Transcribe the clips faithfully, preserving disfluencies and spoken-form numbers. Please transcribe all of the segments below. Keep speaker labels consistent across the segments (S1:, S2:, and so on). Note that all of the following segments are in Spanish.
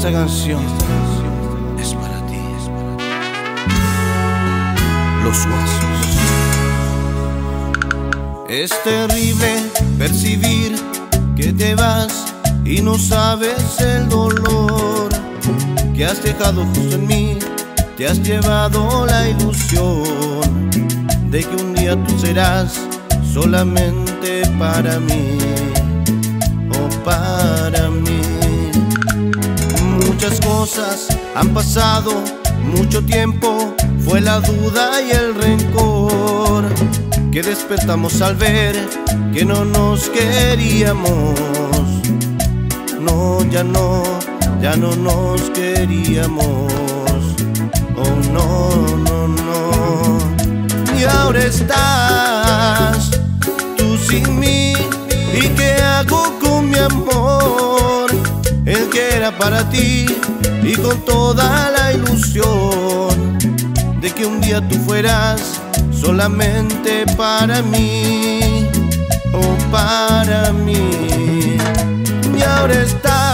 S1: Esta canción es para ti, es para ti. Los Guasos. Es terrible percibir que te vas y no sabes el dolor que has dejado justo en mí. Te has llevado la ilusión de que un día tú serás solamente para mí, o para mí. Muchas cosas han pasado, mucho tiempo, fue la duda y el rencor que despertamos al ver que no nos queríamos. No, ya no, ya no nos queríamos. Oh, no, no, no. Y ahora estás tú sin mí. ¿Y qué hago con mi amor? El que era para ti y con toda la ilusión de que un día tú fueras solamente para mí, oh, para mí. Y ahora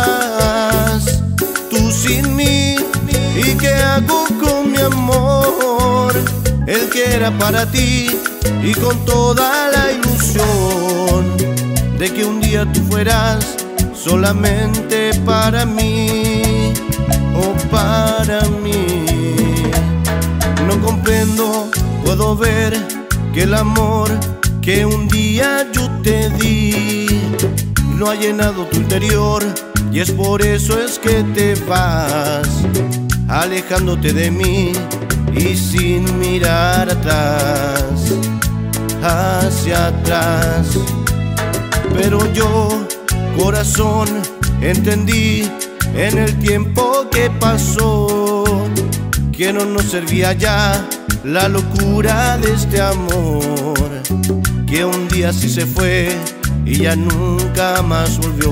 S1: estás tú sin mí. ¿Y qué hago con mi amor? El que era para ti y con toda la ilusión de que un día tú fueras solamente para mí, oh, para mí. No comprendo, puedo ver que el amor que un día yo te di no ha llenado tu interior, y es por eso es que te vas, alejándote de mí y sin mirar atrás, hacia atrás. Pero yo, corazón, entendí en el tiempo que pasó que no nos servía ya la locura de este amor, que un día sí se fue y ya nunca más volvió,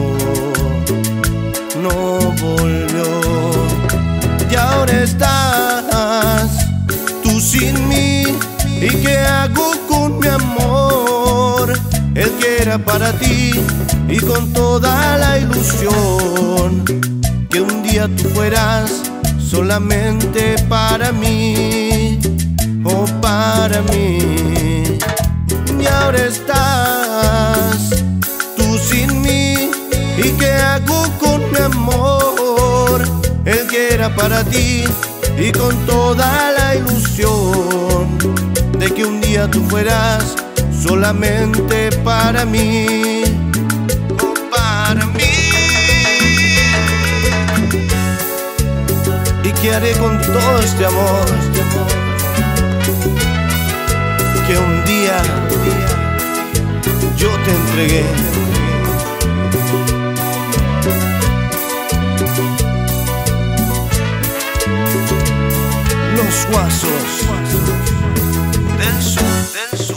S1: no volvió. Y ahora estás tú sin mí. ¿Y qué hago con mi amor? El que era para ti y con toda la ilusión que un día tú fueras solamente para mí, oh, para mí. Y ahora estás tú sin mí. ¿Y qué hago con mi amor? El que era para ti y con toda la ilusión de que un día tú fueras solamente para mí, oh, para mí. ¿Y qué haré con todo este amor que un día yo te entregué? Los Guasos del Sur, del Sur.